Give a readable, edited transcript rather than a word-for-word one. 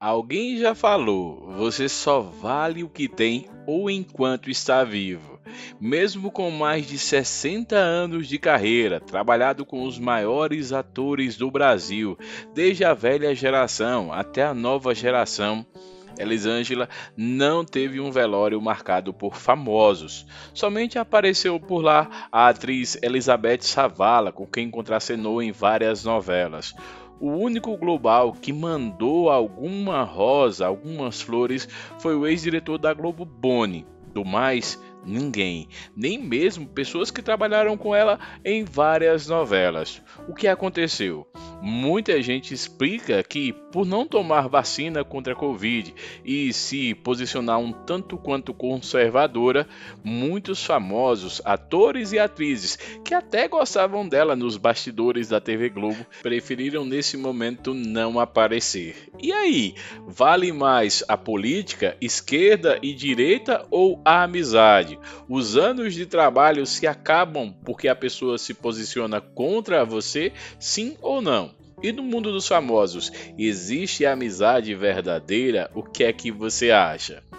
Alguém já falou, você só vale o que tem ou enquanto está vivo. Mesmo com mais de 60 anos de carreira, trabalhado com os maiores atores do Brasil, desde a velha geração até a nova geração, Elisângela não teve um velório marcado por famosos. Somente apareceu por lá a atriz Elizabeth Savala, com quem contracenou em várias novelas. O único global que mandou alguma rosa, algumas flores, foi o ex-diretor da Globo Boni. Do mais, ninguém, nem mesmo pessoas que trabalharam com ela em várias novelas. O que aconteceu? Muita gente explica que, por não tomar vacina contra a Covid e se posicionar um tanto quanto conservadora, muitos famosos atores e atrizes que até gostavam dela nos bastidores da TV Globo preferiram nesse momento não aparecer. E aí, vale mais a política, esquerda e direita ou a amizade? Os anos de trabalho se acabam porque a pessoa se posiciona contra você, sim ou não? E no mundo dos famosos, existe amizade verdadeira? O que é que você acha?